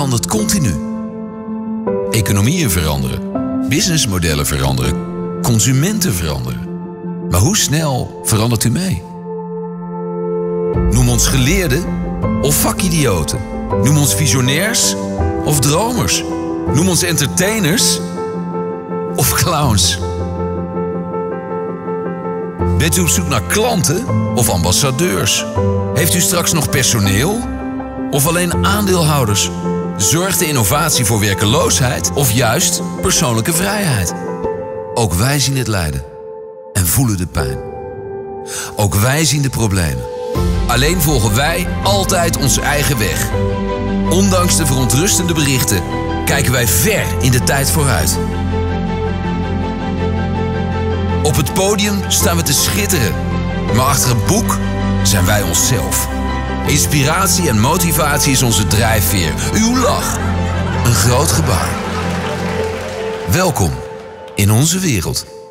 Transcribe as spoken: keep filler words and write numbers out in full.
verandert continu. Economieën veranderen, businessmodellen veranderen, consumenten veranderen. Maar hoe snel verandert u mee? Noem ons geleerden of vakidioten. Noem ons visionairs of dromers. Noem ons entertainers of clowns. Bent u op zoek naar klanten of ambassadeurs? Heeft u straks nog personeel of alleen aandeelhouders? Zorgt de innovatie voor werkeloosheid of juist persoonlijke vrijheid? Ook wij zien het lijden en voelen de pijn. Ook wij zien de problemen. Alleen volgen wij altijd onze eigen weg. Ondanks de verontrustende berichten kijken wij ver in de tijd vooruit. Op het podium staan we te schitteren, maar achter het boek zijn wij onszelf. Inspiratie en motivatie is onze drijfveer. Uw lach, een groot gebaar. Welkom in onze wereld.